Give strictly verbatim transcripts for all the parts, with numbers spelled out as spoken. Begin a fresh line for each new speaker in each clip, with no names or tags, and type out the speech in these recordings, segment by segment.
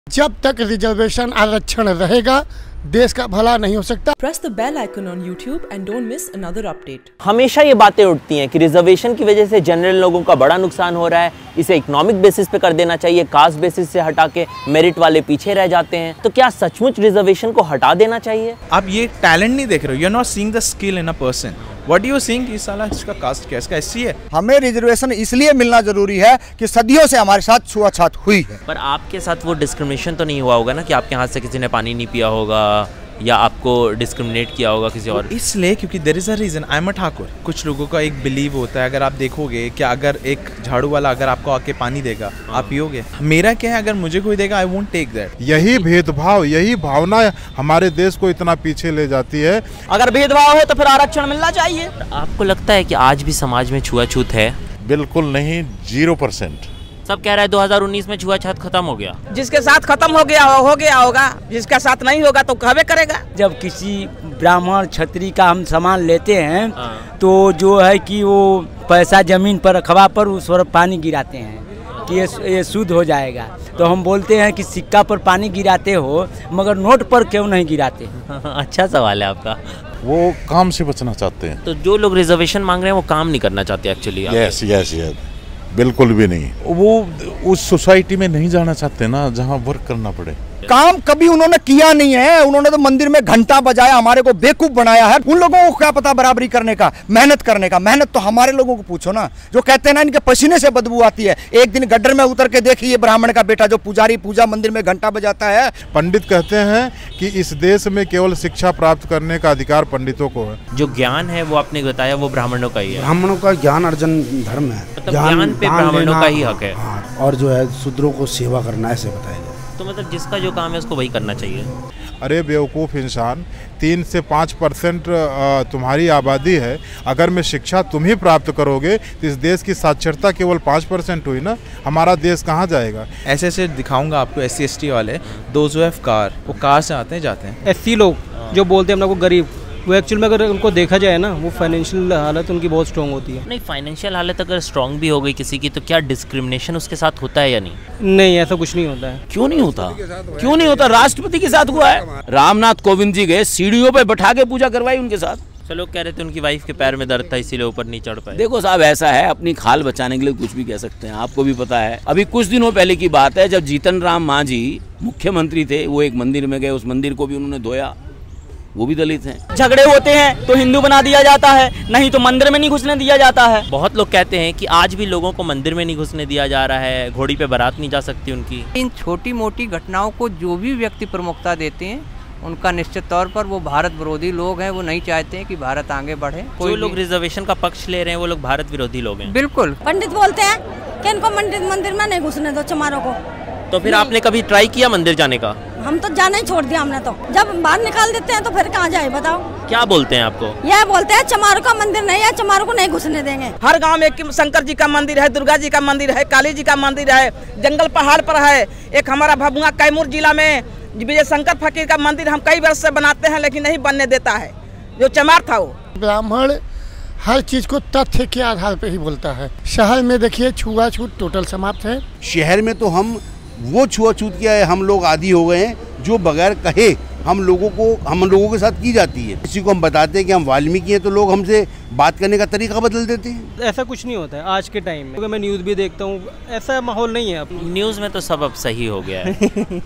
जब तक रिजर्वेशन आरक्षण रहेगा देश का भला नहीं हो सकता।
Press the bell icon on YouTube and don't miss another update.
हमेशा ये बातें उठती हैं कि रिजर्वेशन की वजह से जनरल लोगों का बड़ा नुकसान हो रहा है, इसे इकोनॉमिक बेसिस पे कर देना चाहिए, कास्ट बेसिस से हटा के मेरिट वाले पीछे रह जाते हैं। तो क्या सचमुच रिजर्वेशन को हटा देना चाहिए?
आप ये टैलेंट नहीं देख रहे हो, you are not seeing the skill in a person. What you seeing कि साला इसका कास्ट क्या, इसका एससी है।
हमें रिजर्वेशन इसलिए मिलना जरूरी है कि सदियों से हमारे साथ छुआछूत हुई है।
पर आपके साथ वो डिस्क्रिमिनेशन तो नहीं हुआ होगा ना कि आपके हाथ से किसी ने पानी नहीं पिया होगा या आपको डिस्क्रिमिनेट किया होगा किसी और?
इसलिए क्योंकि there is a reason. I am a Thakur. कुछ लोगों का एक बिलीव होता है, अगर आप देखोगे कि अगर एक झाड़ू वाला अगर आपको आके पानी देगा आप पियोगे। मेरा क्या है, अगर मुझे कोई देगा आई वोंट टेक दैट।
यही भेदभाव, यही भावना हमारे देश को इतना पीछे ले जाती है।
अगर भेदभाव है तो फिर आरक्षण मिलना चाहिए।
आपको लगता है कि आज भी समाज में छुआछूत है?
बिल्कुल नहीं, जीरो परसेंट।
सब कह रहा है दो हज़ार उन्नीस में छुआछूत खत्म हो गया।
जिसके साथ खत्म हो गया हो गया होगा, जिसका साथ नहीं होगा तो कहवे करेगा। जब किसी ब्राह्मण क्षत्रिय का हम सामान लेते हैं तो जो है कि वो पैसा जमीन पर रखवा पर उस पर पानी गिराते हैं कि ये ये शुद्ध हो जाएगा। तो हम बोलते हैं कि सिक्का पर पानी गिराते हो मगर नोट पर क्यों नहीं गिराते?
अच्छा सवाल है आपका।
वो काम से बचना चाहते हैं।
तो जो लोग रिजर्वेशन मांग रहे हैं वो काम नहीं करना चाहते एक्चुअली।
यस यस यस, बिल्कुल भी नहीं। वो उस सोसाइटी में नहीं जाना चाहते ना जहाँ वर्क करना पड़े।
काम कभी उन्होंने किया नहीं है। उन्होंने तो मंदिर में घंटा बजाया, हमारे को बेवकूफ बनाया है। उन लोगों को क्या पता बराबरी करने का, मेहनत करने का। मेहनत तो हमारे लोगों को पूछो ना, जो कहते हैं ना इनके पसीने से बदबू आती है। एक दिन गड्ढर में उतर के देखिए ब्राह्मण का बेटा जो पुजारी पूजा मंदिर में घंटा बजाता है।
पंडित कहते हैं कि इस देश में केवल शिक्षा प्राप्त करने का अधिकार पंडितों को है।
जो ज्ञान है वो आपने बताया वो ब्राह्मणों का ही है।
ब्राह्मणों का ज्ञान अर्जन धर्म है,
मतलब ज्ञान पे ब्राह्मणों का ही हक है।
और जो है शूद्रों को सेवा करना ऐसे बताया जाए।
तो मतलब जिसका जो काम है उसको वही करना चाहिए।
अरे बेवकूफ़ इंसान, तीन से पाँच परसेंट तुम्हारी आबादी है। अगर मैं शिक्षा तुम ही प्राप्त करोगे तो इस देश की साक्षरता केवल पाँच परसेंट हुई ना, हमारा देश कहाँ जाएगा?
ऐसे ऐसे दिखाऊंगा आपको एस सी एस टी वाले, दोज हु हैव कार, वो कार से आते हैं जाते हैं।
एससी लोग जो बोलते हैं हम लोग को गरीब, वो एक्चुअल में अगर उनको देखा जाए ना वो फाइनेंशियल हालत उनकी बहुत स्ट्रॉन्ग होती है।
नहीं, फाइनेंशियल हालत अगर स्ट्रॉन्ग भी हो गई किसी की तो क्या डिस्क्रिमिनेशन उसके साथ होता है या नहीं?
नहीं, ऐसा कुछ नहीं होता है।
क्यों नहीं होता? क्यों नहीं होता? राष्ट्रपति के साथ हुआ है। रामनाथ कोविंद जी गए, सीढ़ियों पे बैठा के पूजा करवाई उनके साथ।
तो लोग कह रहे थे उनकी वाइफ के पैर में दर्द था इसीलिए ऊपर नहीं चढ़ पाए।
देखो साहब, ऐसा है, अपनी खाल बचाने के लिए कुछ भी कह सकते हैं। आपको भी पता है, अभी कुछ दिनों पहले की बात है जब जीतन राम मांझी मुख्यमंत्री थे, वो एक मंदिर में गए, उस मंदिर को भी उन्होंने धोया, वो भी दलित हैं। झगड़े होते हैं तो हिंदू बना दिया जाता है, नहीं तो मंदिर में नहीं घुसने दिया जाता है।
बहुत लोग कहते हैं कि आज भी लोगों को मंदिर में नहीं घुसने दिया जा रहा है, घोड़ी पे बारात नहीं जा सकती उनकी।
इन छोटी मोटी घटनाओं को जो भी व्यक्ति प्रमुखता देते हैं उनका निश्चित तौर पर वो भारत विरोधी लोग हैं। वो नहीं चाहते हैं कि भारत आगे बढ़े।
कोई लोग रिजर्वेशन का पक्ष ले रहे हैं वो लोग भारत विरोधी लोग हैं।
बिल्कुल।
पंडित बोलते हैं कि इनको मंदिर मंदिर में नहीं घुसने दो चमारों को।
तो फिर आपने कभी ट्राई किया मंदिर जाने का?
हम तो जाना ही छोड़ दिया हमने तो। जब बाहर निकाल देते हैं तो फिर कहाँ जाए बताओ?
क्या बोलते हैं आपको?
यह बोलते हैं चमारों का मंदिर नहीं है, चमारों को नहीं घुसने देंगे।
हर गांव में एक शंकर जी का मंदिर है, दुर्गा जी का मंदिर है, काली जी का मंदिर है, जंगल पहाड़ पर है। एक हमारा भभुआ कैमूर जिला में विजय शंकर फकीर का मंदिर हम कई वर्ष से बनाते हैं लेकिन नहीं बनने देता है, जो चमार था वो।
ब्राह्मण हर चीज को तथ्य के आधार पे ही बोलता है। शहर में देखिए छुआछूत टोटल समाप्त है।
शहर में तो हम वो छुआछूत किया है, हम लोग आदी हो गए हैं जो बगैर कहे हम लोगों को हम लोगों के साथ की जाती है। किसी को हम बताते हैं कि हम वाल्मीकि हैं तो लोग हमसे बात करने का तरीका बदल देते हैं।
ऐसा कुछ नहीं होता है आज के टाइम में, क्योंकि मैं न्यूज़ भी देखता हूँ, ऐसा माहौल नहीं है अब।
न्यूज़ में तो सब अब सही हो गया है।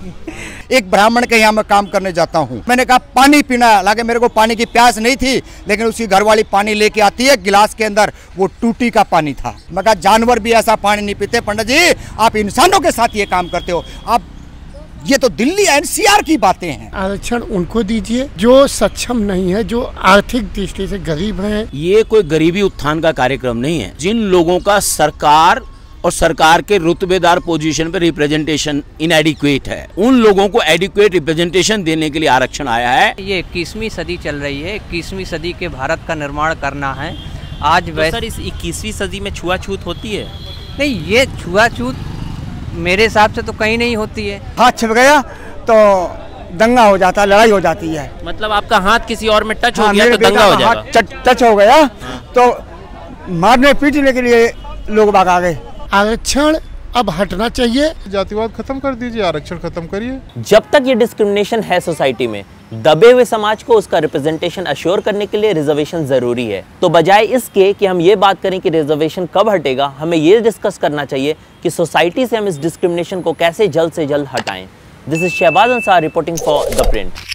एक ब्राह्मण के यहाँ मैं काम करने जाता हूँ, मैंने कहा पानी पीना, हालांकि मेरे को पानी की प्यास नहीं थी, लेकिन उसकी घरवाली पानी लेके आती है, गिलास के अंदर वो टूटी का पानी था। मैं कहा जानवर भी ऐसा पानी नहीं पीते। पंडित जी, आप इंसानों के साथ ये काम करते हो, आप ये तो दिल्ली एन सी आर की बातें हैं।
आरक्षण उनको दीजिए जो सक्षम नहीं है, जो आर्थिक दृष्टि से गरीब हैं।
ये कोई गरीबी उत्थान का कार्यक्रम नहीं है। जिन लोगों का सरकार और सरकार के रुतबेदार पोजीशन पे रिप्रेजेंटेशन इनएडिक्वेट है, उन लोगों को एडिक्वेट रिप्रेजेंटेशन देने के लिए आरक्षण आया है।
ये इक्कीसवीं सदी चल रही है, इक्कीसवीं सदी के भारत का निर्माण करना है। आज
तो सर इस इक्कीसवीं सदी में छुआछूत होती है?
नहीं, ये छुआछूत मेरे हिसाब से तो कहीं नहीं होती है।
हाथ छिप गया तो दंगा हो जाता है, लड़ाई हो जाती है।
मतलब आपका हाथ किसी और में टच हो
हाँ,
गया तो दंगा हो जाएगा।
टच हो गया तो मारने पीटने के लिए लोग भाग आ गए।
आरक्षण अब हटना चाहिए।
जातिवाद खत्म कर दीजिए, आरक्षण खत्म करिए।
जब तक ये डिस्क्रिमिनेशन है सोसाइटी में, दबे हुए समाज को उसका रिप्रेजेंटेशन अश्योर करने के लिए रिजर्वेशन जरूरी है। तो बजाय इसके कि हम ये बात करें कि रिजर्वेशन कब हटेगा, हमें ये डिस्कस करना चाहिए कि सोसाइटी से हम इस डिस्क्रिमिनेशन को कैसे जल्द से जल्द हटाएं। This is Shahbaz Ansar reporting for the print.